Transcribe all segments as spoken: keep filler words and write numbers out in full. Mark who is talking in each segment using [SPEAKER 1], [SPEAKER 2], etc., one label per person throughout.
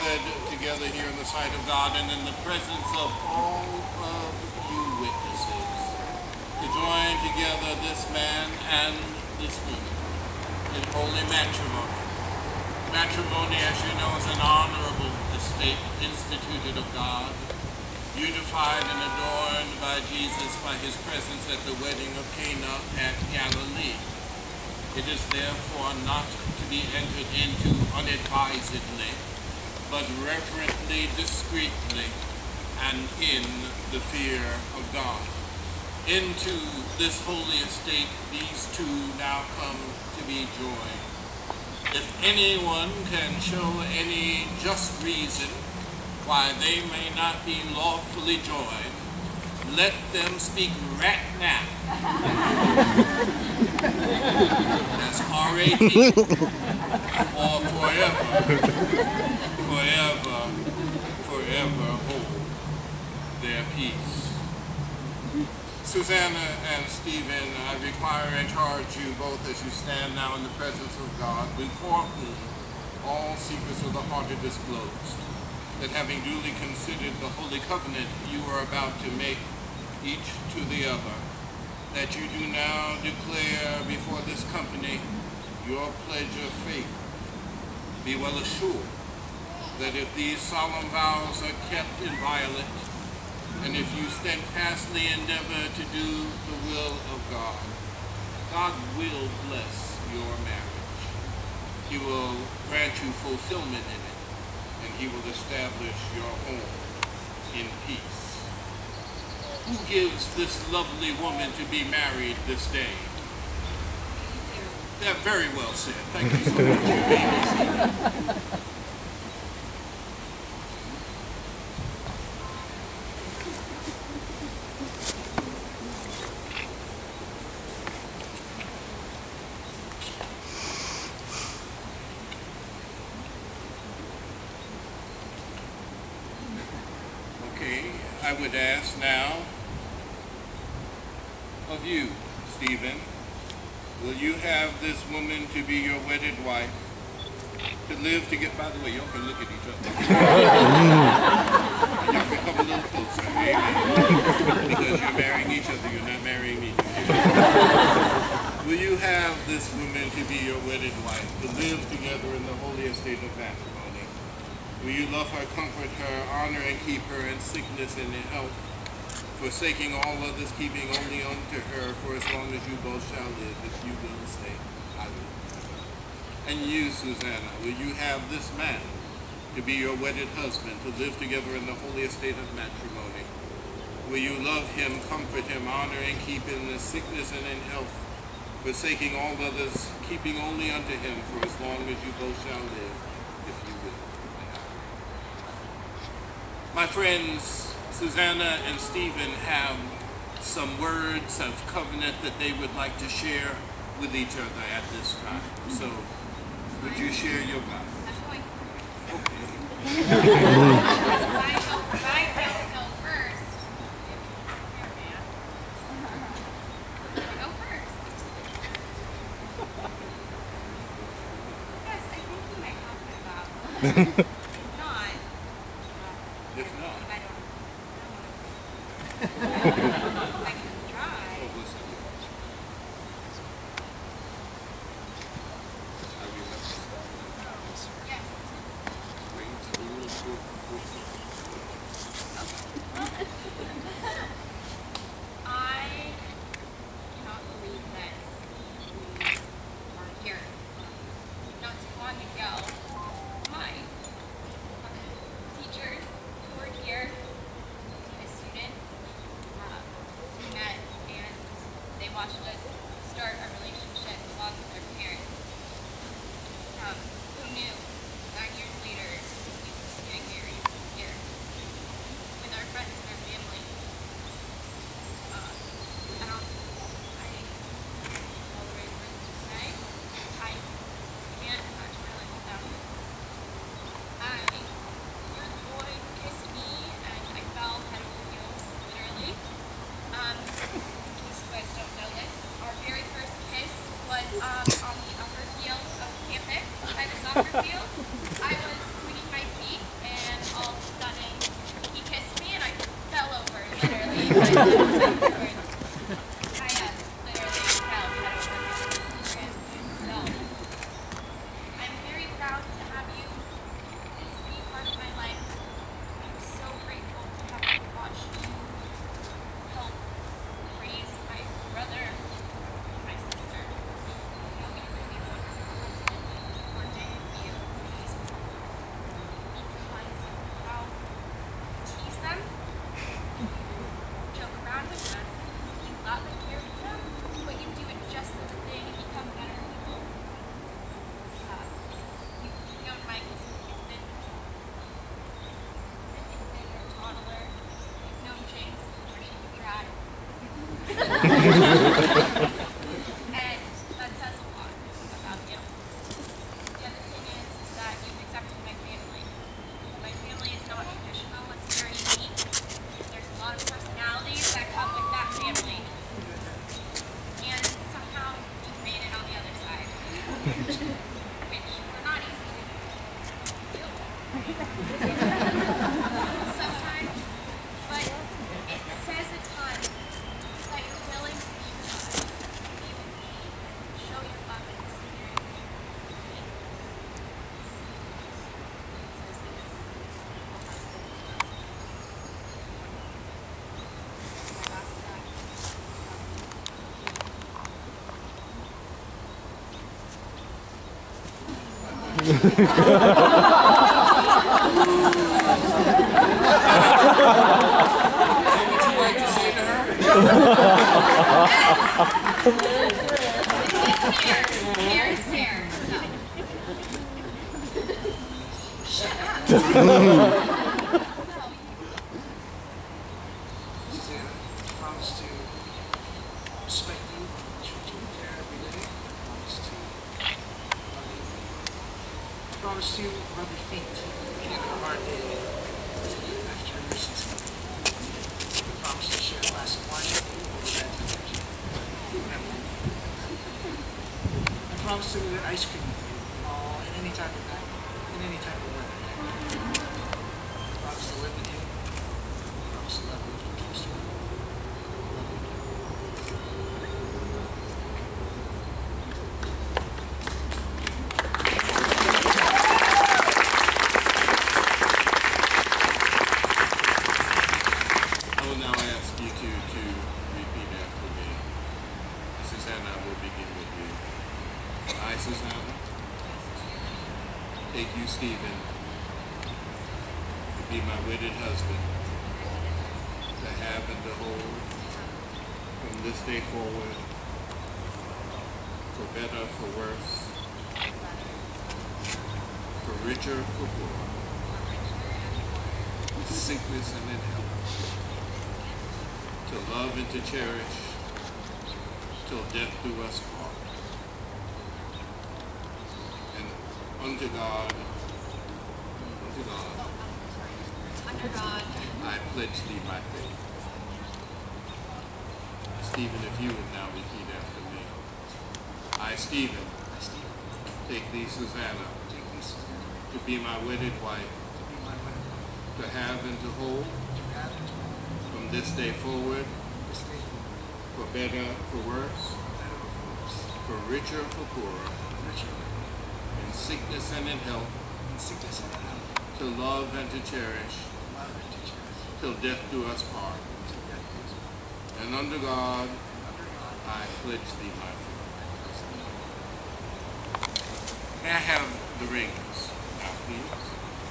[SPEAKER 1] gathered together here in the sight of God and in the presence of all of you witnesses to join together this man and this woman in holy matrimony. Matrimony, as you know, is an honorable estate instituted of God, unified and adorned by Jesus by his presence at the wedding of Cana at Galilee. It is therefore not to be entered into unadvisedly, but reverently, discreetly, and in the fear of God. Into this holy estate these two now come to be joined. If anyone can show any just reason why they may not be lawfully joined, let them speak right now. That's R A T. Or forever, forever, forever hold their peace. Susanna and Stephen, I require and charge you both as you stand now in the presence of God, before whom all secrets of the heart are disclosed, that having duly considered the holy covenant you are about to make each to the other, that you do now declare before this company your pledge of faith. Be well assured that if these solemn vows are kept inviolate, and if you steadfastly endeavor to do the will of God, God will bless your marriage. He will grant you fulfillment in it, and he will establish your home in peace. Who gives this lovely woman to be married this day? Yeah, very well said. Thank you so much. You may be seated. I would ask now of you, Stephen, will you have this woman to be your wedded wife, to live to get, by the way, y'all can look at each other. Y'all can come a little closer, amen, because you're marrying each other, you're not marrying me. Will you have this woman to be your wedded wife, to live together in the holy estate of matrimony? Will you love her, comfort her, honor and keep her in sickness and in health, forsaking all others, keeping only unto her for as long as you both shall live, if you will say, I will. And you, Susanna, will you have this man to be your wedded husband, to live together in the holy estate of matrimony? Will you love him, comfort him, honor and keep him in sickness and in health, forsaking all others, keeping only unto him for as long as you both shall live, if you will? My friends, Susanna and Stephen have some words of covenant that they would like to share with each other at this time. So, would you share your vow? Okay. I don't go first. Go first. Yes, I think you might have my vow.
[SPEAKER 2] I'm very proud to have you be part of my life. I'm so grateful to have watched you help raise my brother, my sister. You'll be really wonderful husband one day for you. Please be kind how tease them, joke around with them, you love and care for them, but you do it just so that they become better people. Uh, you've known Michael since he's been an infant or toddler. You've known James before she could drive. And that says a lot about you. The other thing is, is that you've accepted my family. My family is not traditional, it's very unique. There's a lot of personalities that come with that family. And somehow you've made it on the other side. Which were not easy to do. Sometimes. But it says a ton that you're willing to be with us, be with me, and show your love and spirit.
[SPEAKER 1] Would you like to say to her?
[SPEAKER 2] It's fair. Fair is fair. No. Shut up.
[SPEAKER 3] Susanna, I promise to respect you, treat you with care every day. I promise to love you. I promise to rub your feet in a hard day after your season. I promise to share a glass of wine with you over that temperature. I promise to eat ice cream with you all at any time of night, in any type of weather. I promise to live with you. I promise to love you and trust you.
[SPEAKER 1] I will now ask you to, to repeat after me. Susanna, I will begin with you. I, Susanna, take you, Stephen, to be my wedded husband, to have and to hold from this day forward, for better, for worse, for richer, for poorer, in sickness and in health, to love and to cherish, till death do us part. And unto God, unto God,
[SPEAKER 2] Under God.
[SPEAKER 1] I pledge thee my faith. Stephen, if you would now repeat after me. I, Stephen,
[SPEAKER 3] I, Stephen,
[SPEAKER 1] take thee, Susanna,
[SPEAKER 3] take thee, Susanna,
[SPEAKER 1] to be my wedded wife,
[SPEAKER 3] to be my wedded wife,
[SPEAKER 1] to have and to hold,
[SPEAKER 3] to have and to hold,
[SPEAKER 1] from this day forward,
[SPEAKER 3] this day forward,
[SPEAKER 1] for better, for worse,
[SPEAKER 3] better or for worse,
[SPEAKER 1] for richer, for poorer,
[SPEAKER 3] richer,
[SPEAKER 1] in sickness and in health,
[SPEAKER 3] in sickness and in health,
[SPEAKER 1] to love and to cherish,
[SPEAKER 3] love and to cherish,
[SPEAKER 1] till death do us part.
[SPEAKER 3] till death do us part.
[SPEAKER 1] And under God,
[SPEAKER 3] And under God,
[SPEAKER 1] I pledge thee my faith.
[SPEAKER 3] I pledge thee my faith.
[SPEAKER 1] May I have the rings now, please?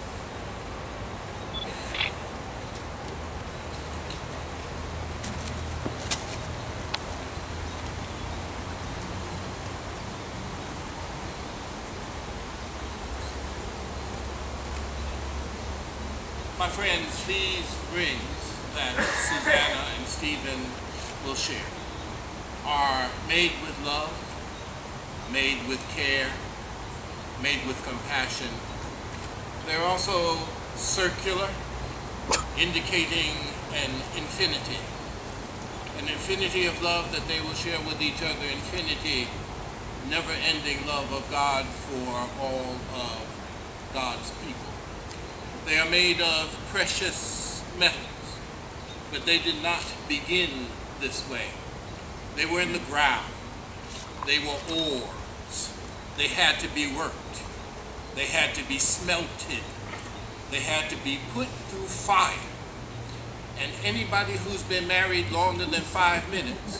[SPEAKER 1] My friends, these rings that Susanna and Stephen will share are made with love, made with care, made with compassion. They're also circular, indicating an infinity, an infinity of love that they will share with each other, infinity, never-ending love of God for all of God's people. They are made of precious metals, But they did not begin this way. They were in the ground. They were ores. They had to be worked. They had to be smelted. They had to be put through fire. And anybody who's been married longer than five minutes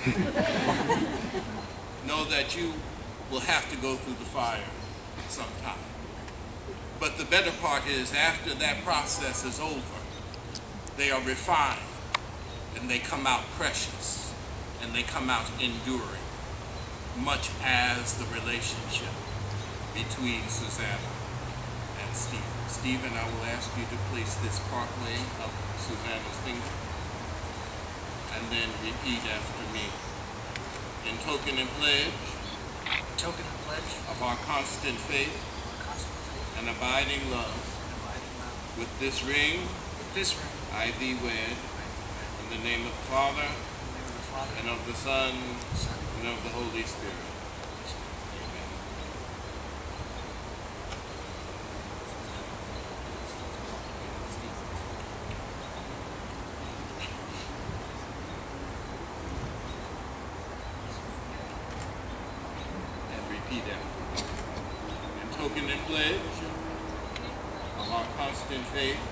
[SPEAKER 1] know that you will have to go through the fire sometime. But the better part is, after that process is over, they are refined and they come out precious and they come out enduring, much as the relationship between Susanna and Stephen. Stephen, I will ask you to place this partway of Susanna's finger and then repeat after me. In token and pledge,
[SPEAKER 3] token and pledge
[SPEAKER 1] of our constant faith
[SPEAKER 3] constant faith
[SPEAKER 1] and abiding love,
[SPEAKER 3] and abiding love,
[SPEAKER 1] with this ring
[SPEAKER 3] with this ring,
[SPEAKER 1] I thee wed, in the name of the Father,
[SPEAKER 3] in the name of the Father,
[SPEAKER 1] and of the Son,
[SPEAKER 3] Son,
[SPEAKER 1] and of the Holy Spirit. Amen. And repeat after me. In token and pledge of our constant faith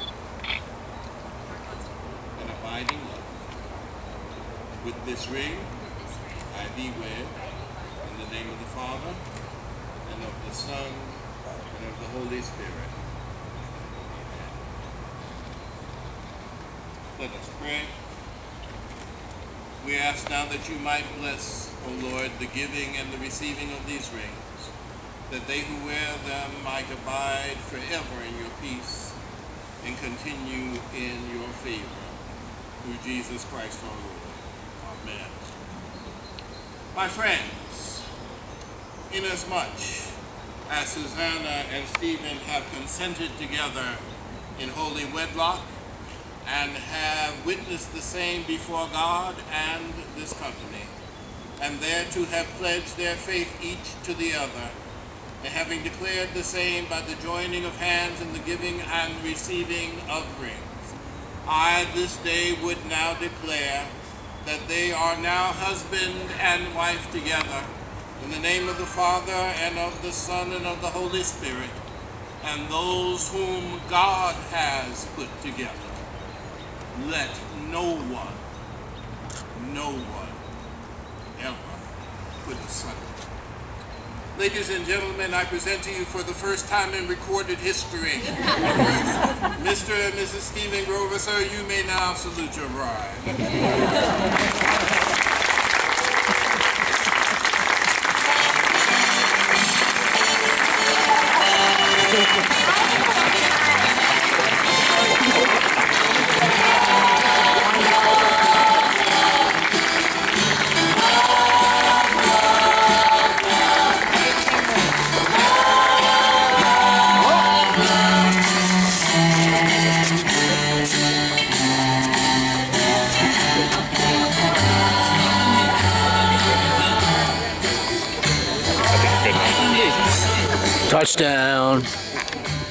[SPEAKER 1] and abiding love, with this ring I thee wed, in the name of the Father, and of the Son, and of the Holy Spirit. Amen. Let us pray. We ask now that you might bless, O Lord, the giving and the receiving of these rings, that they who wear them might abide forever in your peace and continue in your favor. Through Jesus Christ our Lord. Amen. My friends, inasmuch as Susanna and Stephen have consented together in holy wedlock and have witnessed the same before God and this company, and thereto have pledged their faith each to the other, and having declared the same by the joining of hands in the giving and receiving of rings, I this day would now declare that they are now husband and wife together, in the name of the Father, and of the Son, and of the Holy Spirit, and those whom God has put together. Let no one, no one ever put asunder. Ladies and gentlemen, I present to you for the first time in recorded history, Mister and Missus Stephen Grover. Sir, you may now salute your bride.
[SPEAKER 4] Touchdown.